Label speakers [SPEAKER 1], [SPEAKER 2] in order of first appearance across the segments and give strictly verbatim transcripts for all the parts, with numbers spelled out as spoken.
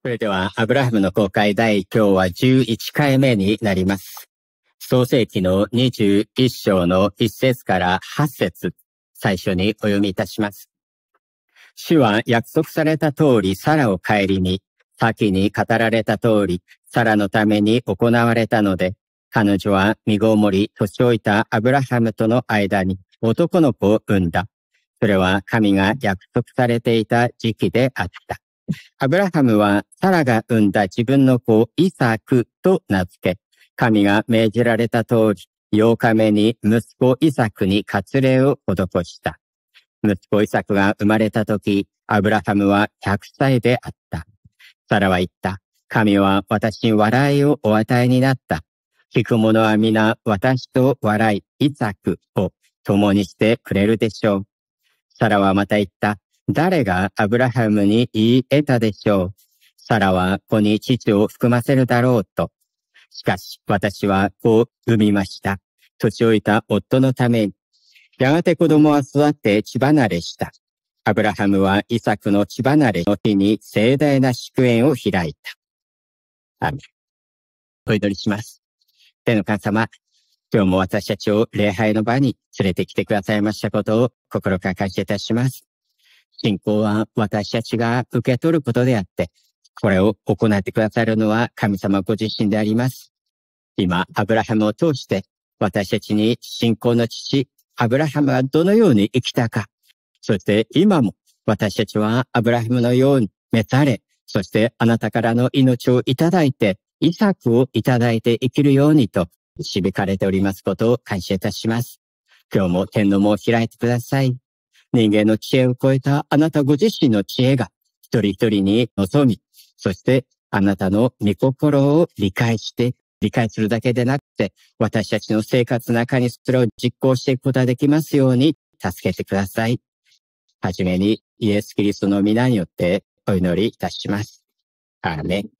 [SPEAKER 1] それでは、アブラハムの公開第今日はじゅういっかいめになります。創世記のにじゅういっ章のいち節からはち節、最初にお読みいたします。主は約束された通りサラを顧み、先に語られた通り、サラのために行われたので、彼女は身ごもり、年老いたアブラハムとの間に男の子を産んだ。それは神が約束されていた時期であった。アブラハムはサラが産んだ自分の子イサクと名付け、神が命じられた通り、ようかめに息子イサクに割礼を施した。息子イサクが生まれたとき、アブラハムはひゃくさいであった。サラは言った。神は私に笑いをお与えになった。聞く者は皆私と笑い、イサクを共にしてくれるでしょう。サラはまた言った。誰がアブラハムに言い得たでしょう。サラは子に父を含ませるだろうと。しかし私は子を産みました。年老いた夫のために。やがて子供は育って血離れした。アブラハムはイサクの血離れの日に盛大な祝宴を開いた。アーメン。お祈りします。天の神様、今日も私たちを礼拝の場に連れてきてくださいましたことを心から感謝いたします。信仰は私たちが受け取ることであって、これを行ってくださるのは神様ご自身であります。今、アブラハムを通して私たちに信仰の父、アブラハムはどのように生きたか、そして今も私たちはアブラハムのように召され、そしてあなたからの命をいただいて、イサクをいただいて生きるようにと導かれておりますことを感謝いたします。今日も天の門を開いてください。人間の知恵を超えたあなたご自身の知恵が一人一人に望み、そしてあなたの御心を理解して、理解するだけでなくて、私たちの生活の中にそれを実行していくことができますように助けてください。はじめにイエス・キリストの皆によってお祈りいたします。アーメン。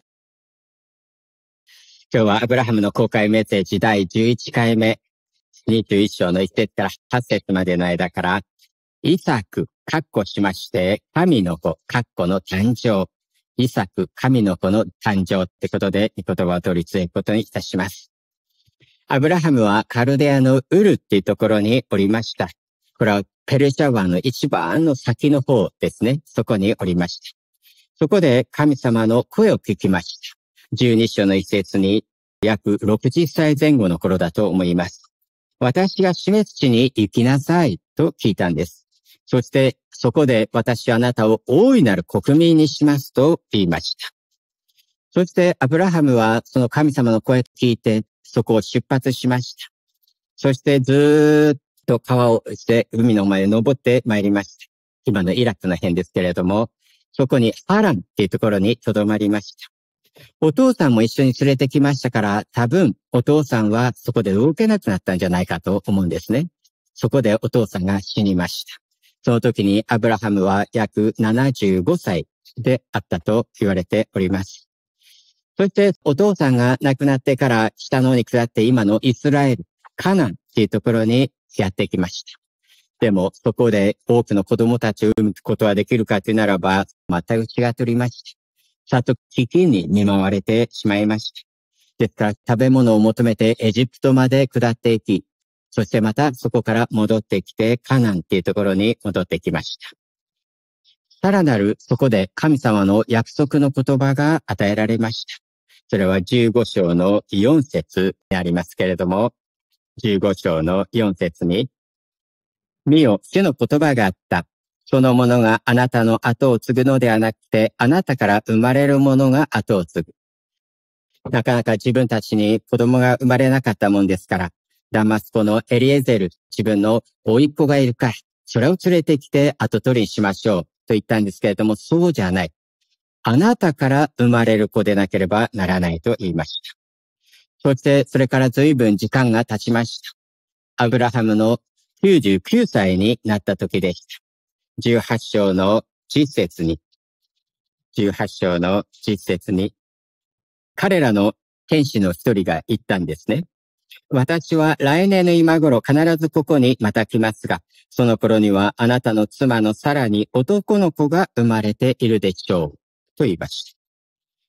[SPEAKER 1] 今日はアブラハムの公開メッセージだいじゅういっかいめ、にじゅういっ章のいち節からはち節までの間から、イサク、括弧しまして、神の子、括弧の誕生。イサク、神の子の誕生ってことで、御言葉を取り継ぐことにいたします。アブラハムはカルデアのウルっていうところにおりました。これはペルシャ湾の一番の先の方ですね。そこにおりました。そこで神様の声を聞きました。じゅうに章の一節に約ろくじゅっさいぜん後の頃だと思います。私が示す地に行きなさいと聞いたんです。そしてそこで私はあなたを大いなる国民にしますと言いました。そしてアブラハムはその神様の声を聞いてそこを出発しました。そしてずーっと川をして海の前へ登って参りました。今のイラクの辺ですけれども、そこにハランっていうところに留まりました。お父さんも一緒に連れてきましたから、多分お父さんはそこで動けなくなったんじゃないかと思うんですね。そこでお父さんが死にました。その時にアブラハムは約ななじゅうごさいであったと言われております。そしてお父さんが亡くなってから北の方に下って今のイスラエル、カナンっていうところにやってきました。でもそこで多くの子供たちを産むことができるかというならば全く違っておりました。ちゃんと危機に見舞われてしまいました。ですから食べ物を求めてエジプトまで下っていき、そしてまたそこから戻ってきてカナンっていうところに戻ってきました。さらなるそこで神様の約束の言葉が与えられました。それはじゅうご章のよん節にありますけれども、じゅうご章のよん節に、見よ、主の言葉があった。そのものがあなたの後を継ぐのではなくて、あなたから生まれるものが後を継ぐ。なかなか自分たちに子供が生まれなかったもんですから、ダマスコのエリエゼル、自分の甥っ子がいるから、それを連れてきて後取りにしましょうと言ったんですけれども、そうじゃない。あなたから生まれる子でなければならないと言いました。そしてそれから随分時間が経ちました。アブラハムのきゅうじゅうきゅうさいになった時でした。じゅうはち章のじゅっ節に、じゅうはち章のじゅっ節に、彼らの天使の一人が言ったんですね。私は来年の今頃必ずここにまた来ますが、その頃にはあなたの妻のサラに男の子が生まれているでしょう。と言いました。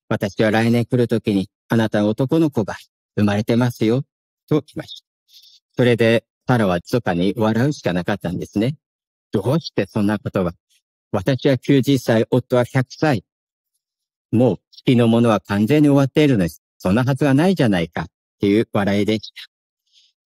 [SPEAKER 1] 私は来年来るときに、あなたの男の子が生まれてますよ、と言いました。それで、サラは密かに笑うしかなかったんですね。どうしてそんなことが。私はきゅうじゅっさい、夫はひゃくさい。もう、月のものは完全に終わっているのです。そんなはずはないじゃないか、っていう笑いでした。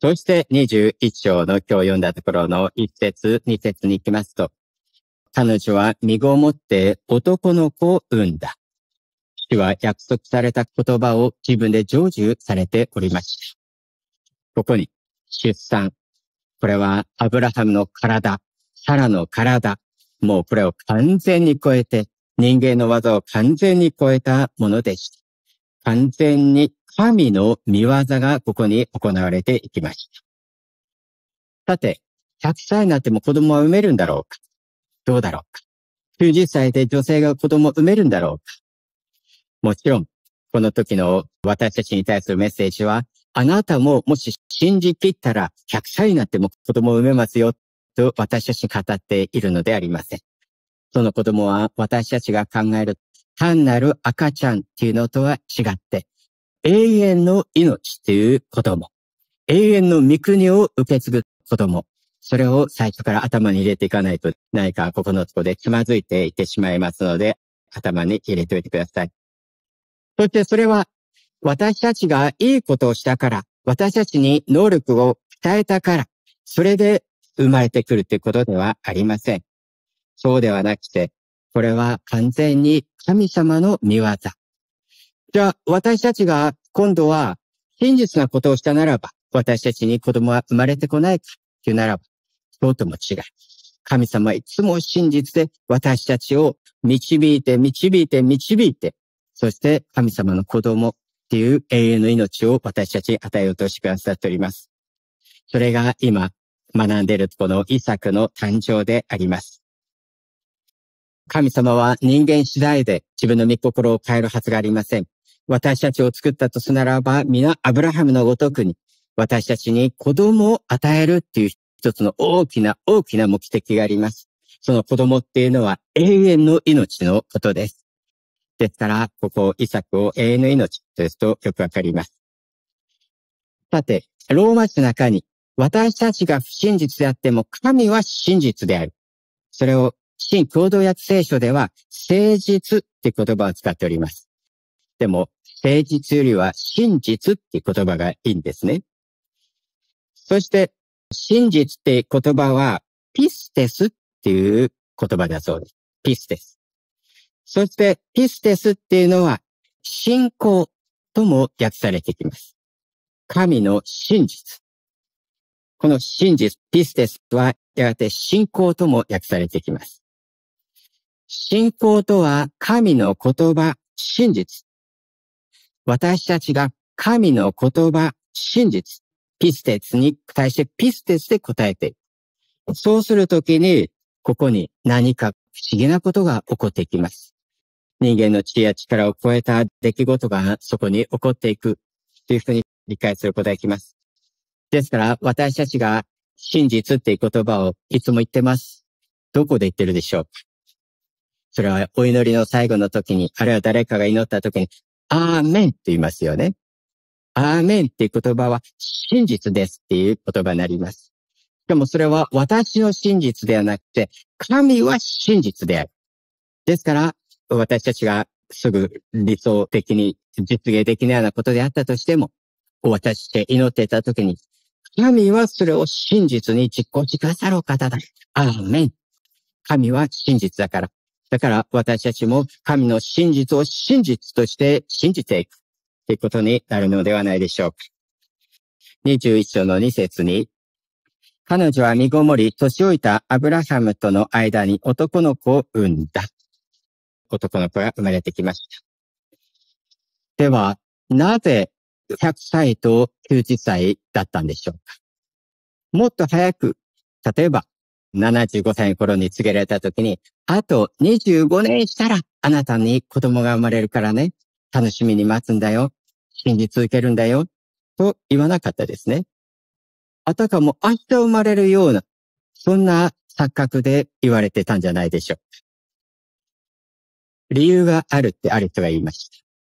[SPEAKER 1] そしてにじゅういち章の今日読んだところのいち節、に節に行きますと、彼女は身ごもって男の子を産んだ。主は約束された言葉を自分で成就されておりました。ここに、出産。これはアブラハムの体、サラの体、もうこれを完全に超えて、人間の技を完全に超えたものでした。完全に神の御業がここに行われていきました。さて、ひゃくさいになっても子供は産めるんだろうか？どうだろうか？きゅうじゅっさいで女性が子供を産めるんだろうか？もちろん、この時の私たちに対するメッセージは、あなたももし信じきったらひゃくさいになっても子供を産めますよと私たちに語っているのでありません。その子供は私たちが考える単なる赤ちゃんっていうのとは違って、永遠の命という子供、永遠の御国を受け継ぐ子供、それを最初から頭に入れていかないと何かここのところでつまずいていってしまいますので、頭に入れておいてください。そしてそれは私たちがいいことをしたから、私たちに能力を鍛えたから、それで生まれてくるということではありません。そうではなくて、これは完全に神様の御業。じゃあ、私たちが今度は真実なことをしたならば、私たちに子供は生まれてこないかというならば、そうとも違う。神様はいつも真実で私たちを導いて、導いて、導いて、そして神様の子供っていう永遠の命を私たちに与えようとしてくださっております。それが今学んでいるこのイサクの誕生であります。神様は人間次第で自分の御心を変えるはずがありません。私たちを作ったとすならば、皆アブラハムのごとくに私たちに子供を与えるっていう一つの大きな大きな目的があります。その子供っていうのは永遠の命のことです。ですから、ここイサクを永遠の命とすとよくわかります。さて、ローマ字の中に私たちが不真実であっても神は真実である。それを新共同訳聖書では誠実って言葉を使っております。でも、誠実よりは真実って言葉がいいんですね。そして、真実って言葉はピステスっていう言葉だそうです。ピステス。そして、ピステスっていうのは信仰とも訳されてきます。神の真実。この真実、ピステスはやがて信仰とも訳されてきます。信仰とは神の言葉、真実。私たちが神の言葉、真実、ピステスに対してピステスで答えている。そうするときに、ここに何か不思議なことが起こってきます。人間の知恵や力を超えた出来事がそこに起こっていくというふうに理解することができます。ですから私たちが真実っていう言葉をいつも言ってます。どこで言ってるでしょうか？それはお祈りの最後の時に、あるいは誰かが祈った時に、アーメンって言いますよね。アーメンっていう言葉は真実ですっていう言葉になります。しかもそれは私の真実ではなくて、神は真実である。ですから、私たちがすぐ理想的に実現できないようなことであったとしても、私して祈っていた時に、神はそれを真実に実行してくださるお方だ。アーメン。神は真実だから。だから私たちも神の真実を真実として信じていくということになるのではないでしょうか。にじゅういち章のに節に、彼女は身ごもり、年老いたアブラハムとの間に男の子を産んだ。男の子が生まれてきました。では、なぜひゃくさいときゅうじゅっさいだったんでしょうか。もっと早く、例えばななじゅうごさいの頃に告げられた時に、あとにじゅうごねんしたらあなたに子供が生まれるからね、楽しみに待つんだよ、信じ続けるんだよ、と言わなかったですね。あたかも明日生まれるような、そんな錯覚で言われてたんじゃないでしょうか。理由があるってある人が言いました。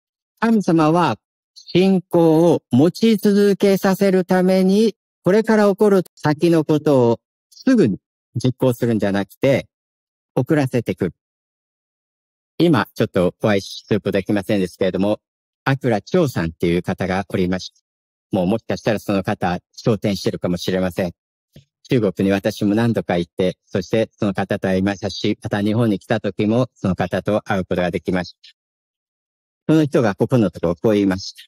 [SPEAKER 1] 神様は信仰を持ち続けさせるために、これから起こる先のことをすぐに実行するんじゃなくて、遅らせてくる。今、ちょっとお会いすることできませんですけれども、アクラ長さんっていう方がおりました。もうもしかしたらその方、昇天してるかもしれません。中国に私も何度か行って、そしてその方と会いましたし、また日本に来た時もその方と会うことができました。その人がここのところこう言いました。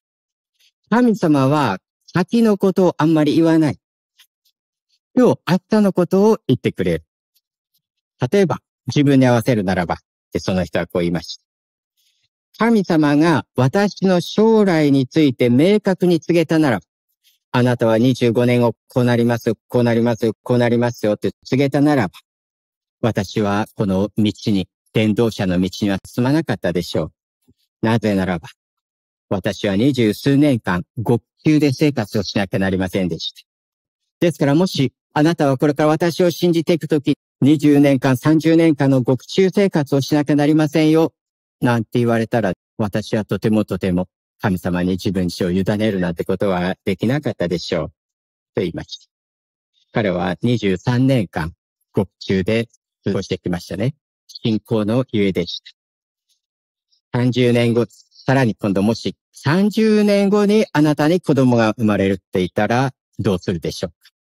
[SPEAKER 1] 神様は先のことをあんまり言わない。今日、明日のことを言ってくれる。例えば、自分に合わせるならば、ってその人はこう言いました。神様が私の将来について明確に告げたならば、あなたはにじゅうごねんごこうなります、こうなります、こうなりますよって告げたならば、私はこの道に、伝道者の道には進まなかったでしょう。なぜならば、私は二十数年間、極級で生活をしなきゃなりませんでした。ですからもし、あなたはこれから私を信じていくとき、にじゅうねんかん、さんじゅうねんかんの極中生活をしなきゃなりませんよ、なんて言われたら、私はとてもとても神様に自分自身を委ねるなんてことはできなかったでしょう。と言いました。彼はにじゅうさんねんかん、極中で過ごしてきましたね。信仰のゆえでした。さんじゅうねんご、さらに今度もしさんじゅうねんごにあなたに子供が生まれるって言ったらどうするでしょうか。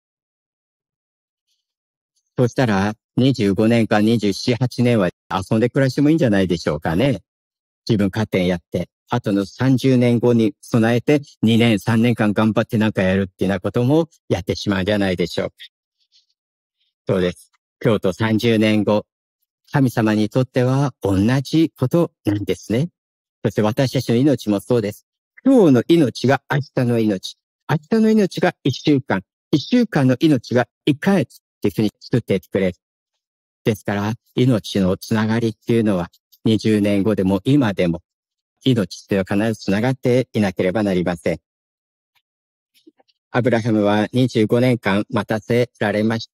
[SPEAKER 1] そうしたらにじゅうごねんかん、にじゅうなな、はちねんは遊んで暮らしてもいいんじゃないでしょうかね。自分家庭やって、あとのさんじゅうねんごに備えてにねん、さんねんかん頑張ってなんかやるっていうようなこともやってしまうんじゃないでしょうか。そうです。今日とさんじゅうねんご、神様にとっては同じことなんですね。そして私たちの命もそうです。今日の命が明日の命。明日の命が一週間。一週間の命が一ヶ月っていうふうに作ってくれる。ですから、命のつながりっていうのはにじゅうねんごでも今でも命っていうのは必ずつながっていなければなりません。アブラハムはにじゅうごねんかん待たせられました。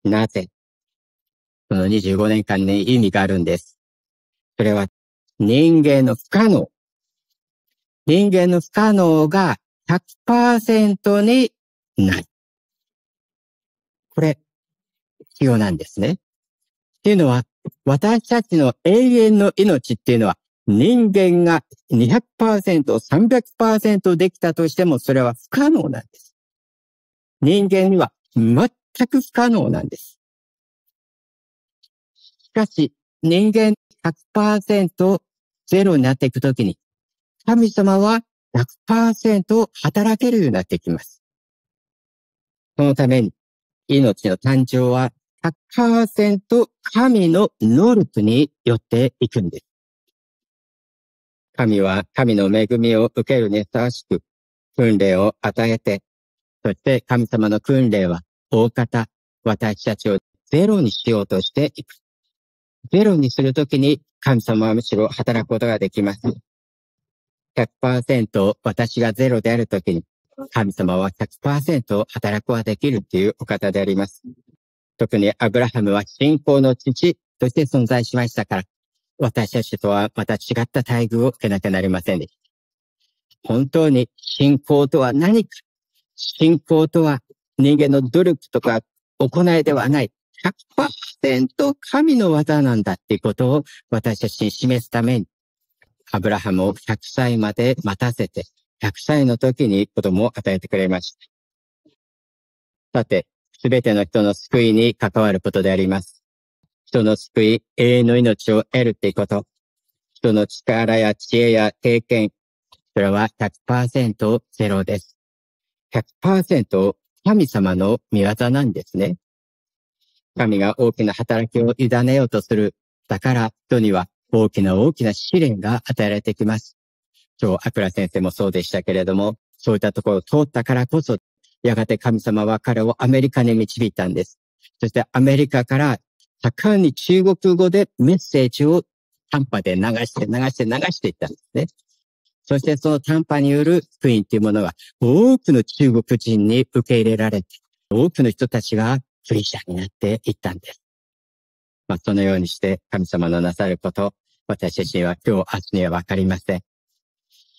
[SPEAKER 1] なぜ？そのにじゅうごねんかんに意味があるんです。それは人間の不可能。人間の不可能が ひゃくパーセント にない。これ、必要なんですね。っていうのは、私たちの永遠の命っていうのは、人間が にひゃくパーセント、さんびゃくパーセント できたとしても、それは不可能なんです。人間には全く不可能なんです。しかし、人間 ひゃくパーセント ゼロになっていくときに、神様は ひゃくパーセント 働けるようになってきます。そのために、命の誕生は ひゃくパーセント 神の能力によっていくんです。神は神の恵みを受けるにふさわしく訓練を与えて、そして神様の訓練は大方私たちをゼロにしようとしていく。ゼロにするときに神様はむしろ働くことができます。ひゃくパーセント 私がゼロであるときに神様は ひゃくパーセント 働くことができるというお方であります。特にアブラハムは信仰の父として存在しましたから、私たちとはまた違った待遇を受けなきゃなりませんでした。本当に信仰とは何か、信仰とは人間の努力とか行いではない、ひゃくパーセント 神の技なんだっていうことを私たちに示すために、アブラハムをひゃくさいまで待たせて、ひゃくさいの時に子供を与えてくれました。さて、すべての人の救いに関わることであります。人の救い、永遠の命を得るっていうこと。人の力や知恵や経験、それは ひゃくパーセント ゼロです。ひゃくパーセント 神様の御業なんですね。神が大きな働きを委ねようとする。だから人には大きな大きな試練が与えられてきます。今日、アクラ先生もそうでしたけれども、そういったところを通ったからこそ、やがて神様は彼をアメリカに導いたんです。そしてアメリカから盛んに中国語でメッセージを短波で流して流して流していったんですね。そしてその短波による福音というものは多くの中国人に受け入れられて、多くの人たちがクリスチャンになっていったんです。まあ、そのようにして神様のなさること、私たちには今日明日にはわかりません。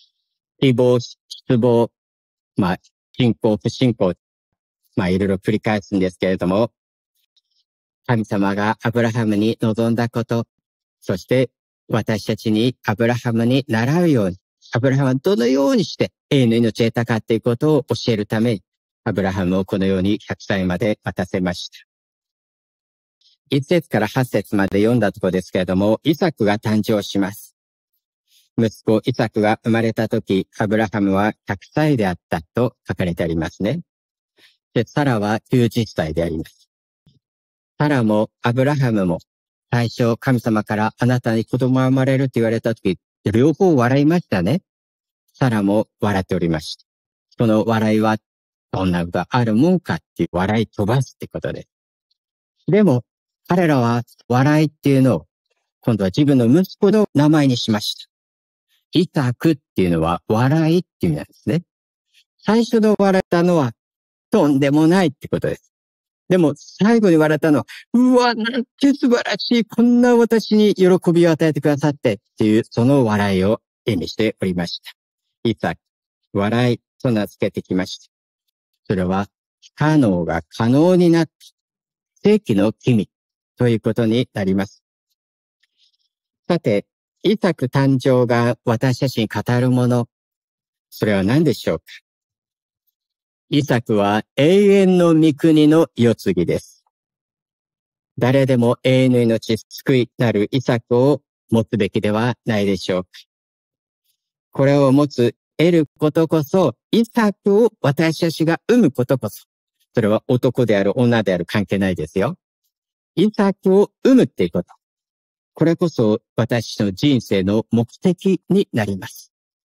[SPEAKER 1] 希望、失望、まあ、信仰、不信仰、まあ、いろいろ繰り返すんですけれども、神様がアブラハムに望んだこと、そして私たちにアブラハムに習うように、アブラハムはどのようにして永遠の命を得たかということを教えるために、アブラハムをこのようにひゃくさいまで待たせました。いち節からはち節まで読んだところですけれども、イサクが誕生します。息子イサクが生まれたとき、アブラハムはひゃくさいであったと書かれてありますね。で、サラはきゅうじゅっさいであります。サラもアブラハムも最初神様からあなたに子供が生まれると言われたとき、両方笑いましたね。サラも笑っておりました。その笑いはどんなことがあるもんかっていう笑い飛ばすってことです。でも彼らは笑いっていうのを今度は自分の息子の名前にしました。イサクっていうのは笑いっていう意味なんですね。最初の笑ったのはとんでもないってことです。でも最後に笑ったのは、うわ、なんて素晴らしい、こんな私に喜びを与えてくださってっていうその笑いを意味しておりました。イサク、笑いと名付けてきました。それは不可能が可能になった世紀の君ということになります。さて、イサク誕生が私たちに語るもの、それは何でしょうか。イサクは永遠の御国の世継ぎです。誰でも永遠の命、救いなるイサクを持つべきではないでしょうか。これを持つ、得ることこそ、イサクを私たちが生むことこそ、それは男である女である関係ないですよ。イサクを生むっていうこと。これこそ私の人生の目的になります。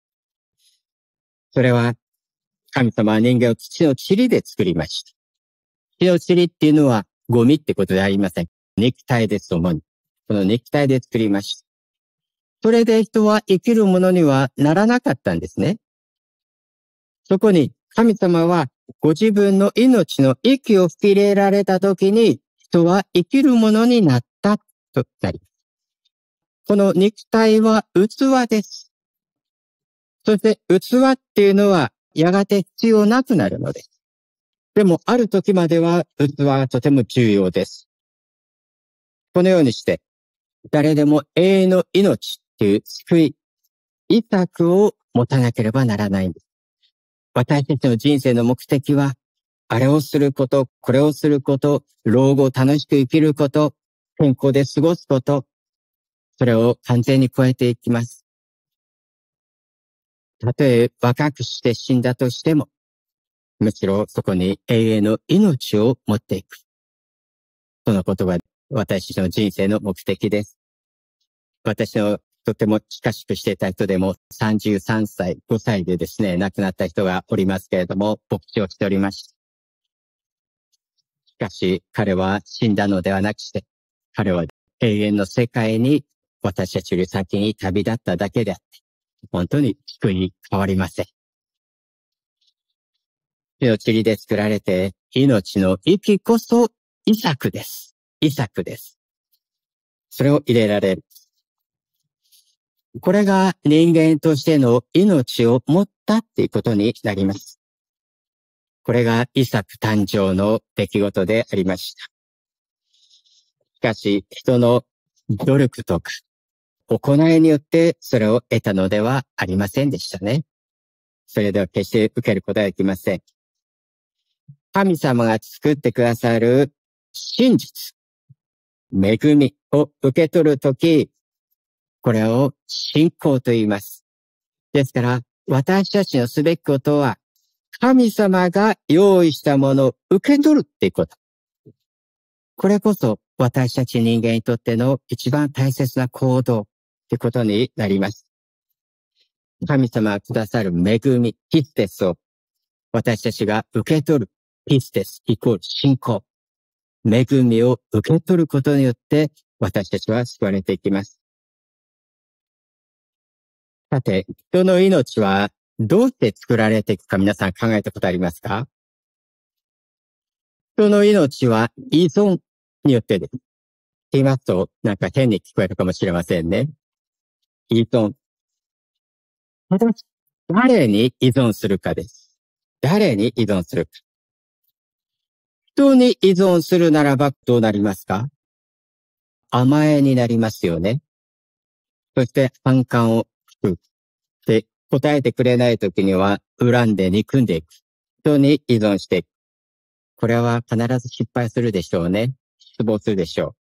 [SPEAKER 1] それは神様は人間を土の塵で作りました。土の塵っていうのはゴミってことでありません。肉体です、主に。この肉体で作りました。それで人は生きるものにはならなかったんですね。そこに神様はご自分の命の息を吹き入れられたときに人は生きるものになったとなります。この肉体は器です。そして器っていうのはやがて必要なくなるのです。でもある時までは器はとても重要です。このようにして誰でも永遠の命っていう救い、イサクを持たなければならないんです。私たちの人生の目的はあれをすること、これをすること、老後を楽しく生きること、健康で過ごすこと、それを完全に超えていきます。たとえ若くして死んだとしても、むしろそこに永遠の命を持っていく。そのことが私の人生の目的です。私のとても親しくしていた人でもさんじゅうさんさい、ごさいでですね、亡くなった人がおりますけれども、牧師をしておりました。しかし彼は死んだのではなくして、彼は永遠の世界に私たちより先に旅立っただけであって、本当に救いに変わりません。地の塵で作られて、命の息こそイサクです。イサクです。それを入れられる。これが人間としての命を持ったっていうことになります。これがイサク誕生の出来事でありました。しかし、人の努力とか行いによってそれを得たのではありませんでしたね。それでは決して受けることはできません。神様が作ってくださる真実、恵みを受け取るとき、これを信仰と言います。ですから、私たちのすべきことは、神様が用意したものを受け取るっていうこと。これこそ私たち人間にとっての一番大切な行動ってことになります。神様がくださる恵み、ピステスを私たちが受け取る。ピステスイコール信仰。恵みを受け取ることによって私たちは救われていきます。さて、人の命はどうして作られていくか皆さん考えたことありますか？人の命は依存によってです。言いますとなんか変に聞こえるかもしれませんね。依存。ただし、 誰に依存するかです。誰に依存するか。人に依存するならばどうなりますか？甘えになりますよね。そして反感を吹く。で、答えてくれないときには恨んで憎んでいく。人に依存していく。これは必ず失敗するでしょうね。失望するでしょう。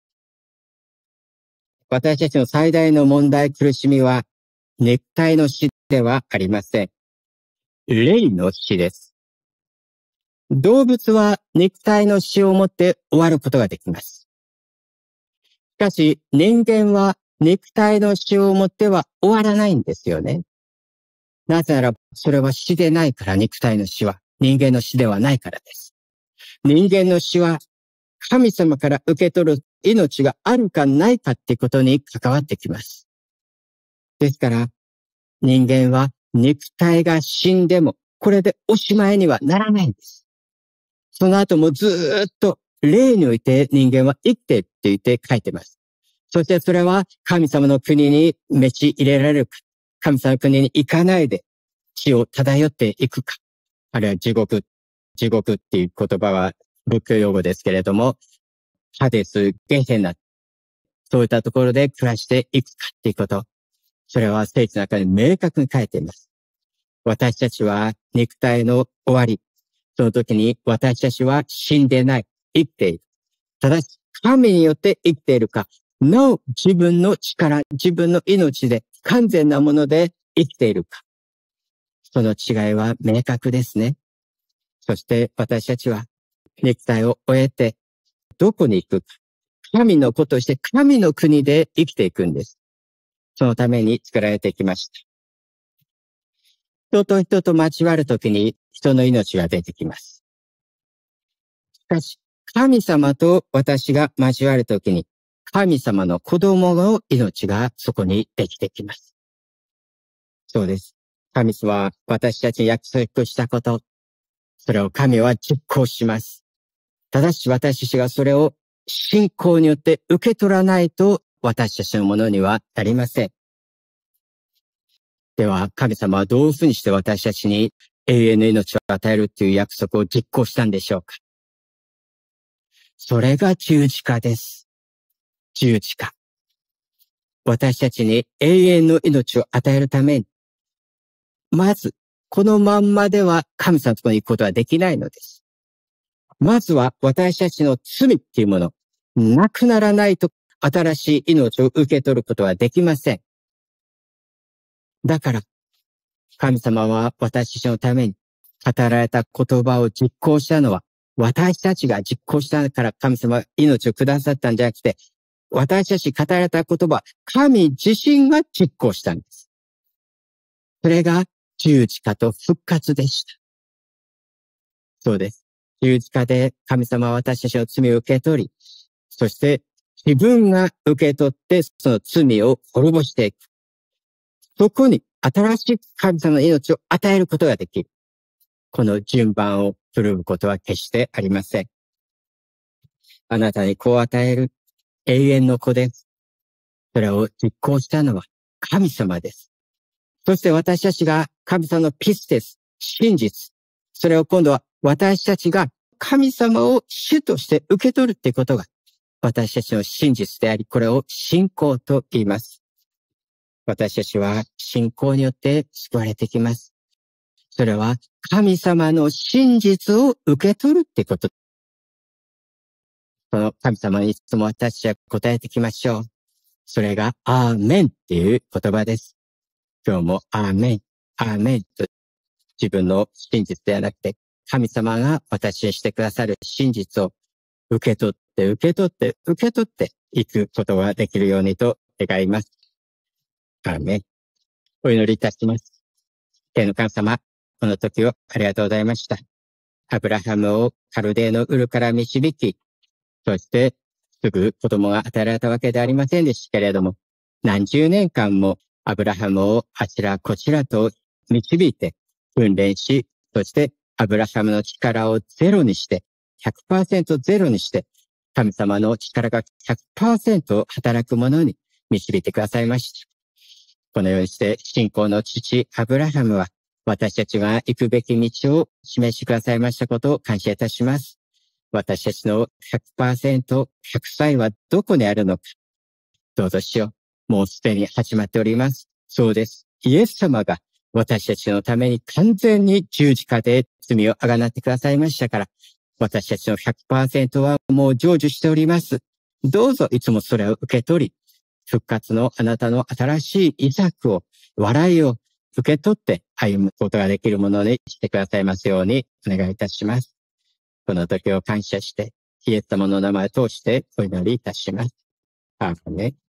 [SPEAKER 1] 私たちの最大の問題、苦しみは、肉体の死ではありません。霊の死です。動物は肉体の死をもって終わることができます。しかし、人間は肉体の死をもっては終わらないんですよね。なぜなら、それは死でないから、肉体の死は。人間の死ではないからです。人間の死は、神様から受け取る命があるかないかってことに関わってきます。ですから、人間は肉体が死んでも、これでおしまいにはならないんです。その後もずーっと霊において人間は生きてって言って書いてます。そしてそれは神様の国に召し入れられるか、神様の国に行かないで地を漂っていくか、あるいは地獄、地獄っていう言葉は仏教用語ですけれども、ハデス、ゲヘナ、そういったところで暮らしていくかっていうこと、それは聖書の中に明確に書いています。私たちは肉体の終わり、その時に私たちは死んでない、生きている。ただし、神によって生きているか、なお自分の力、自分の命で完全なもので生きているか。その違いは明確ですね。そして私たちは肉体を終えてどこに行くか。神の子として神の国で生きていくんです。そのために作られてきました。人と人と交わるときに人の命が出てきます。しかし、神様と私が交わるときに、神様の子供の命がそこにできてきます。そうです。神様は私たちに約束したこと、それを神は実行します。ただし私たちがそれを信仰によって受け取らないと私たちのものにはなりません。では神様はどういうふうにして私たちに永遠の命を与えるという約束を実行したんでしょうか。それが十字架です。十字架。私たちに永遠の命を与えるために、まずこのまんまでは神様のところに行くことはできないのです。まずは私たちの罪っていうもの、なくならないと新しい命を受け取ることはできません。だから、神様は私たちのために語られた言葉を実行したのは、私たちが実行したから神様は命をくださったんじゃなくて、私たち語られた言葉、神自身が実行したんです。それが十字架と復活でした。そうです。十字架で神様は私たちの罪を受け取り、そして自分が受け取ってその罪を滅ぼしていく。そこに新しい神様の命を与えることができる。この順番を振るうことは決してありません。あなたに子を与える永遠の子です。それを実行したのは神様です。そして私たちが神様のピステス、真実。それを今度は私たちが神様を主として受け取るっていうことが私たちの真実であり、これを信仰と言います。私たちは信仰によって救われてきます。それは神様の真実を受け取るってこと。その神様にいつも私たちは答えてきましょう。それがアーメンっていう言葉です。今日もアーメン、アーメンと自分の真実ではなくて、神様が私にしてくださる真実を受け取って、受け取って、受け取っていくことができるようにと願います。アーメン。お祈りいたします。天の神様、この時をありがとうございました。アブラハムをカルデーのウルから導き、そしてすぐ子供が与えられたわけではありませんでしたけれども、何十年間もアブラハムをあちらこちらと導いて訓練し、そしてアブラハムの力をゼロにして、ひゃくパーセント ゼロにして、神様の力が ひゃくパーセント 働くものに導いてくださいました。このようにして信仰の父アブラハムは私たちが行くべき道を示してくださいましたことを感謝いたします。私たちの ひゃくパーセント、ひゃくさいはどこにあるのか。どうぞしよう。もうすでに始まっております。そうです。イエス様が私たちのために完全に十字架で罪をあがなってくださいましたから、私たちの ひゃくパーセント はもう成就しております。どうぞいつもそれを受け取り、復活のあなたの新しいイザクを、笑いを受け取って歩むことができるものにしてくださいますようにお願いいたします。この時を感謝して、イエス様の名前を通してお祈りいたします。アーメン。